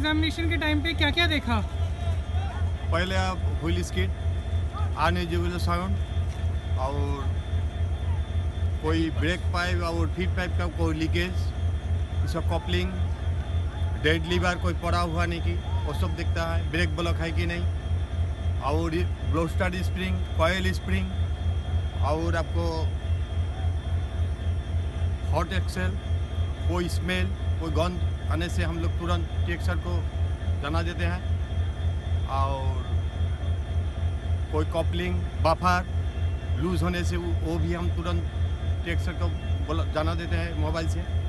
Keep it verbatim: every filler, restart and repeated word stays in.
Examination के time पे क्या क्या देखा? पहले आप व्हील स्किड, अनयूजुअल साउंड, और कोई ब्रेक पाइप और फीड पाइप का कोई लीकेज, इसका कपलिंग, डेड लीवर कोई पड़ा हुआ नहीं कि वो सब दिखता है, ब्रेक ब्लॉक है कि नहीं, और ब्लोस्टर स्प्रिंग, कॉयल स्प्रिंग, और आपको हॉट एक्सेल, कोई स्मेल, कोई गंध आने से हम लोग तुरंत टेक्सचर को जना देते हैं, और कोई कपलिंग बफर लूज होने से वो भी हम तुरंत टेक्सचर को जाना देते हैं मोबाइल से।